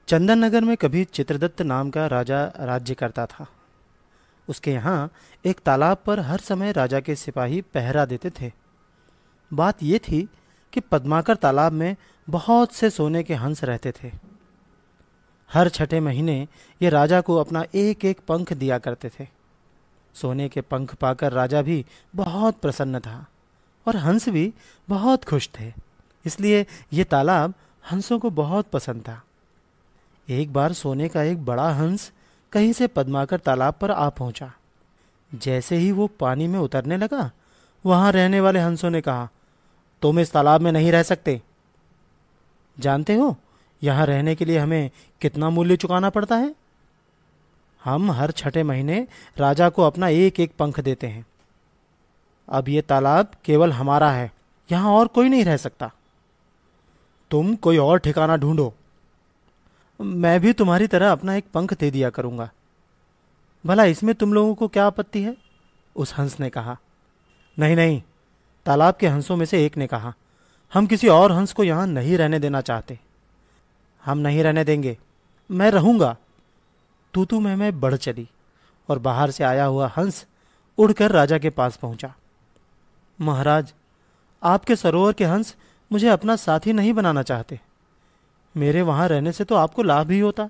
चंदन नगर में कभी चित्रदत्त नाम का राजा राज्य करता था। उसके यहाँ एक तालाब पर हर समय राजा के सिपाही पहरा देते थे। बात यह थी कि पद्माकर तालाब में बहुत से सोने के हंस रहते थे। हर छठे महीने ये राजा को अपना एक एक पंख दिया करते थे। सोने के पंख पाकर राजा भी बहुत प्रसन्न था और हंस भी बहुत खुश थे। इसलिए ये तालाब हंसों को बहुत पसंद था। एक बार सोने का एक बड़ा हंस कहीं से पद्माकर तालाब पर आ पहुंचा। जैसे ही वो पानी में उतरने लगा, वहां रहने वाले हंसों ने कहा, तुम इस तालाब में नहीं रह सकते। जानते हो यहां रहने के लिए हमें कितना मूल्य चुकाना पड़ता है? हम हर छठे महीने राजा को अपना एक एक पंख देते हैं। अब ये तालाब केवल हमारा है, यहां और कोई नहीं रह सकता। तुम कोई और ठिकाना ढूंढो। मैं भी तुम्हारी तरह अपना एक पंख दे दिया करूंगा। भला इसमें तुम लोगों को क्या आपत्ति है? उस हंस ने कहा। नहीं नहीं, तालाब के हंसों में से एक ने कहा, हम किसी और हंस को यहां नहीं रहने देना चाहते। हम नहीं रहने देंगे, मैं रहूंगा। तू मैं बढ़ चली और बाहर से आया हुआ हंस उड़कर राजा के पास पहुंचा। महाराज, आपके सरोवर के हंस मुझे अपना साथी नहीं बनाना चाहते। मेरे वहां रहने से तो आपको लाभ ही होता।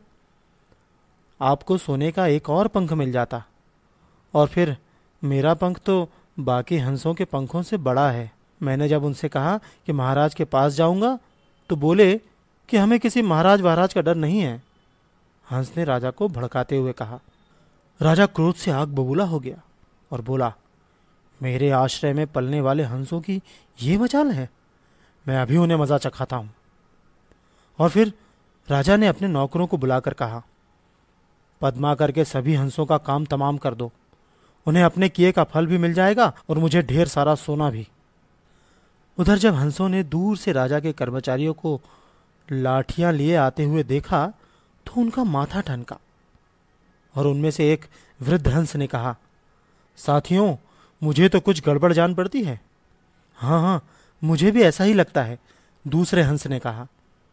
आपको सोने का एक और पंख मिल जाता और फिर मेरा पंख तो बाकी हंसों के पंखों से बड़ा है। मैंने जब उनसे कहा कि महाराज के पास जाऊंगा तो बोले कि हमें किसी महाराज का डर नहीं है। हंस ने राजा को भड़काते हुए कहा। राजा क्रोध से आग बबूला हो गया और बोला, मेरे आश्रय में पलने वाले हंसों की ये मजाल है, मैं अभी उन्हें मजा चखाता हूं। और फिर राजा ने अपने नौकरों को बुलाकर कहा, पद्माकर के सभी हंसों का काम तमाम कर दो। उन्हें अपने किए का फल भी मिल जाएगा और मुझे ढेर सारा सोना भी। उधर जब हंसों ने दूर से राजा के कर्मचारियों को लाठियां लिए आते हुए देखा तो उनका माथा ठनका और उनमें से एक वृद्ध हंस ने कहा, साथियों, मुझे तो कुछ गड़बड़ जान पड़ती है। हाँ, मुझे भी ऐसा ही लगता है, दूसरे हंस ने कहा।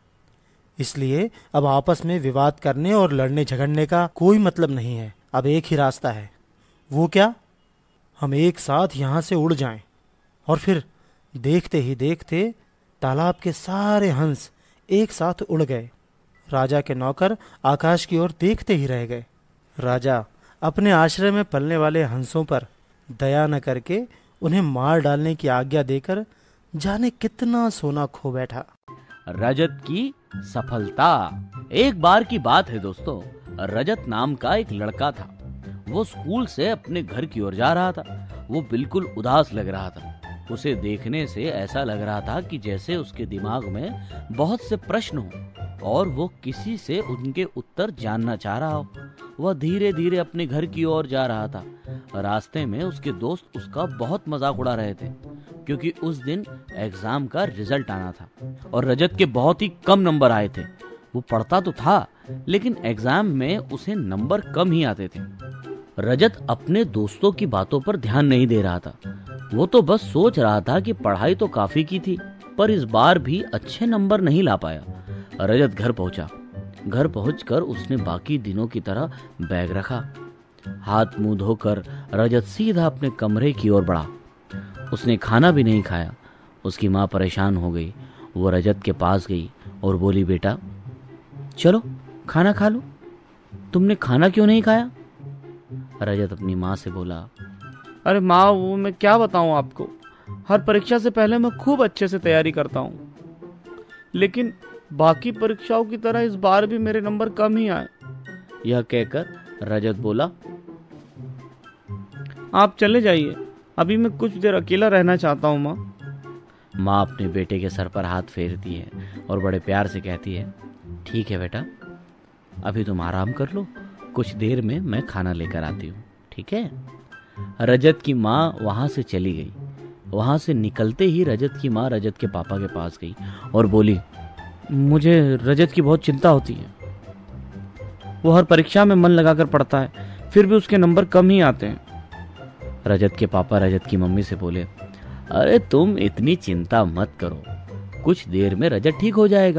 इसलिए अब आपस में विवाद करने और लड़ने झगड़ने का कोई मतलब नहीं है। अब एक ही रास्ता है। वो क्या? हम एक साथ यहां से उड़ जाएं। और फिर देखते ही देखते तालाब के सारे हंस एक साथ उड़ गए। राजा के नौकर आकाश की ओर देखते ही रह गए। राजा अपने आश्रय में पलने वाले हंसों पर दया न करके उन्हें मार डालने की आज्ञा देकर जाने कितना सोना खो बैठा। रजत की सफलता। एक बार की बात है दोस्तों, रजत नाम का एक लड़का था। वो स्कूल से अपने घर की ओर जा रहा था। वो बिल्कुल उदास लग रहा था। उसे देखने से ऐसा लग रहा था कि जैसे उसके दिमाग में बहुत से प्रश्न हो और वो किसी से उनके उत्तर जानना चाह रहा हो। वह धीरे धीरे अपने घर की ओर जा रहा था। रास्ते में उसके दोस्त उसका बहुत मजाक उड़ा रहे थे क्योंकि उस दिन एग्जाम का रिजल्ट आना था और रजत के बहुत ही कम नंबर आए थे। वो पढ़ता तो था लेकिन एग्जाम में उसे नंबर कम ही आते थे। रजत अपने दोस्तों की बातों पर ध्यान नहीं दे रहा था। वो तो बस सोच रहा था कि पढ़ाई तो काफी की थी पर इस बार भी अच्छे नंबर नहीं ला पाया। रजत घर पहुंचा। घर पहुंचकर उसने बाकी दिनों की तरह बैग रखा। हाथ मुंह धोकर रजत सीधा अपने कमरे की ओर बढ़ा। उसने खाना भी नहीं खाया। उसकी माँ परेशान हो गई। वो रजत के पास गई और बोली, बेटा चलो खाना खा लो। तुमने खाना क्यों नहीं खाया? रजत अपनी माँ से बोला, अरे माँ, वो मैं क्या बताऊं आपको, हर परीक्षा से पहले मैं खूब अच्छे से तैयारी करता हूँ, लेकिन बाकी परीक्षाओं की तरह इस बार भी मेरे नंबर कम ही आए। यह कहकर रजत बोला, आप चले जाइए, अभी मैं कुछ देर अकेला रहना चाहता हूँ। माँ माँ अपने बेटे के सर पर हाथ फेरती है और बड़े प्यार से कहती है, ठीक है बेटा, अभी तुम आराम कर लो, कुछ देर में मैं खाना लेकर आती हूँ, ठीक है। रजत की माँ वहां से चली गई। वहां से निकलते ही रजत की माँ रजत के पापा के पास गई और बोली, मुझे रजत की बहुत चिंता होती है। वो हर परीक्षा में मन लगाकर पढ़ता है, फिर भी उसके नंबर कम ही आते हैं। रजत के पापा रजत की मम्मी से बोले, अरे तुम इतनी चिंता मत करो, कुछ देर में रजत ठीक हो जाएगा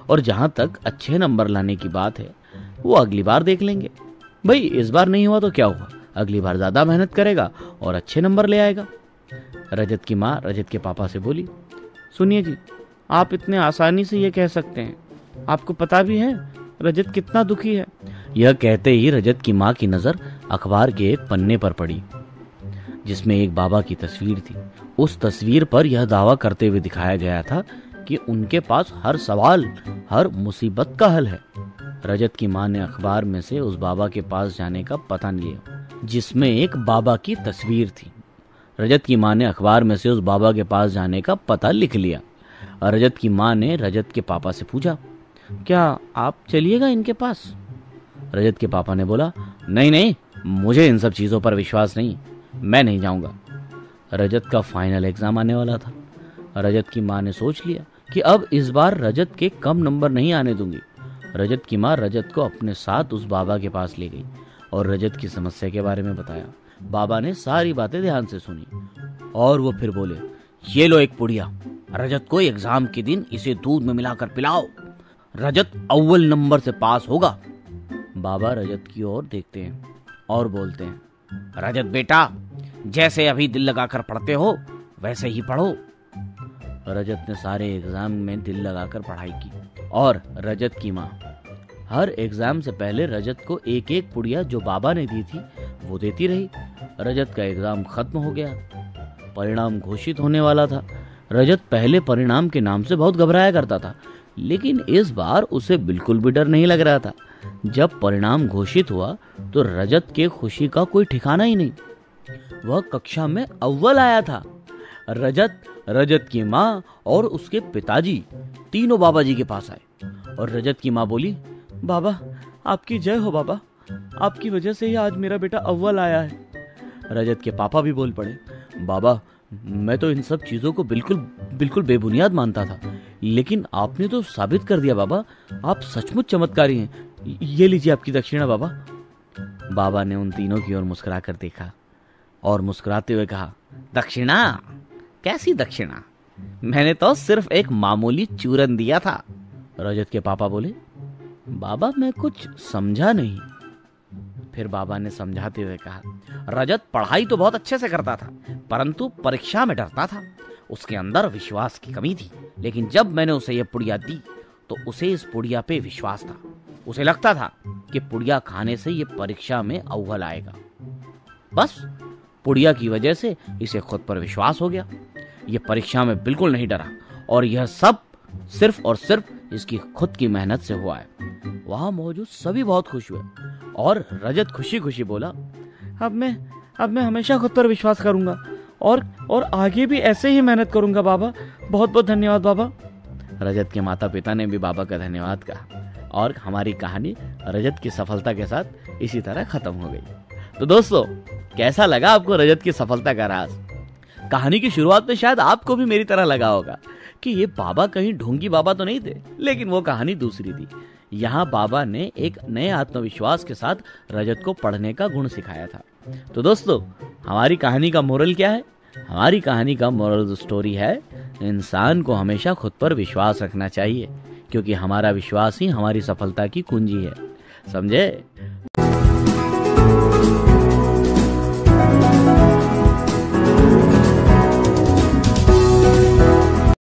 और जहां तक अच्छे नंबर लाने की बात है वो अगली बार देख लेंगे। भाई इस बार नहीं हुआ तो क्या हुआ, अगली बार ज्यादा मेहनत करेगा और अच्छे नंबर ले आएगा। रजत की माँ रजत के पापा से बोली, सुनिए जी, आप इतने आसानी से ये कह सकते हैं, आपको पता भी है रजत कितना दुखी है। यह कहते ही रजत की माँ की नजर अखबार के एक पन्ने पर पड़ी जिसमें एक बाबा की तस्वीर थी। उस तस्वीर पर यह दावा करते हुए दिखाया गया था कि उनके पास हर सवाल, हर मुसीबत का हल है। रजत की माँ ने अखबार में से उस बाबा के पास जाने का पता लिया जिसमें एक बाबा की तस्वीर थी। रजत की माँ ने अखबार में से उस बाबा के पास जाने का पता लिख लिया। रजत की माँ ने रजत के पापा से पूछा, क्या आप चलिएगा इनके पास? रजत के पापा ने बोला, नहीं नहीं, मुझे इन सब चीजों पर विश्वास नहीं, मैं नहीं जाऊंगा। रजत का फाइनल एग्जाम आने वाला था। रजत की माँ ने सोच लिया कि अब इस बार रजत के कम नंबर नहीं आने दूंगी। रजत की माँ रजत को अपने साथ उस बाबा के पास ले गई और रजत की समस्या के बारे में बताया। बाबा ने सारी बातें ध्यान से सुनी और वो फिर बोले, ये लो एक पुड़िया, रजत को एग्जाम के दिन इसे दूध में मिलाकर पिलाओ, रजत अव्वल नंबर से पास होगा। बाबा रजत की ओर देखते हैं और बोलते हैं, रजत बेटा, जैसे अभी दिल लगाकर पढ़ते हो वैसे ही पढ़ो। रजत ने सारे एग्जाम में दिल लगाकर पढ़ाई की और रजत की माँ हर एग्जाम से पहले रजत को एक एक पुड़िया जो बाबा ने दी थी वो देती रही। रजत का एग्जाम खत्म हो गया, परिणाम घोषित होने वाला था। रजत पहले परिणाम के नाम से बहुत घबराया करता था, लेकिन इस बार उसे बिल्कुल भी डर नहीं लग रहा था। जब परिणाम घोषित हुआ तो रजत के खुशी का कोई ठिकाना ही नहीं। वह कक्षा में अव्वल आया था। रजत, रजत की माँ और उसके पिताजी तीनों बाबा जी के पास आए और रजत की माँ बोली, बाबा आपकी जय हो बाबा, आपकी वजह से ही आज मेरा बेटा अव्वल आया है। रजत के पापा भी बोल पड़े, बाबा मैं तो इन सब चीजों को बिल्कुल बेबुनियाद मानता था, लेकिन आपने तो साबित कर दिया बाबा, आप सचमुच चमत्कारी हैं। ये लीजिए आपकी दक्षिणा बाबा। बाबा ने उन तीनों की ओर मुस्कुरा कर देखा और मुस्कुराते हुए कहा, दक्षिणा? कैसी दक्षिणा? मैंने तो सिर्फ एक मामूली चूरन दिया था। रजत के पापा बोले, बाबा मैं कुछ समझा नहीं। फिर बाबा ने समझाते हुए कहा, रजत पढ़ाई तो बहुत अच्छे से करता था, परंतु परीक्षा में डरता था। उसके अंदर विश्वास की कमी थी, लेकिन जब मैंने उसे यह पुड़िया दी तो उसे इस पुड़िया पे विश्वास था। उसे लगता था कि पुड़िया खाने से ये परीक्षा में अव्वल आएगा। बस पुड़िया की वजह से इसे खुद पर विश्वास हो गया। ये परीक्षा में बिल्कुल नहीं डरा और यह सब सिर्फ और सिर्फ इसकी खुद की मेहनत से हुआ है। वहां मौजूद सभी बहुत खुश हुए और रजत खुशी खुशी बोला, अब मैं हमेशा खुद पर विश्वास करूंगा और आगे भी ऐसे ही मेहनत करूंगा बाबा। बहुत बहुत धन्यवाद बाबा। रजत के माता पिता ने भी बाबा का धन्यवाद कहा और हमारी कहानी रजत की सफलता के साथ इसी तरह खत्म हो गई। तो दोस्तों, कैसा लगा आपको रजत की सफलता का राज? कहानी की शुरुआत में शायद आपको भी मेरी तरह लगा होगा कि ये बाबा कहीं ढोंगी बाबा तो नहीं थे, लेकिन वो कहानी दूसरी थी। यहाँ बाबा ने एक नए आत्मविश्वास के साथ रजत को पढ़ने का गुण सिखाया था। तो दोस्तों, हमारी कहानी का मोरल क्या है? हमारी कहानी का मोरल स्टोरी है, इंसान को हमेशा खुद पर विश्वास रखना चाहिए, क्योंकि हमारा विश्वास ही हमारी सफलता की कुंजी है। समझे?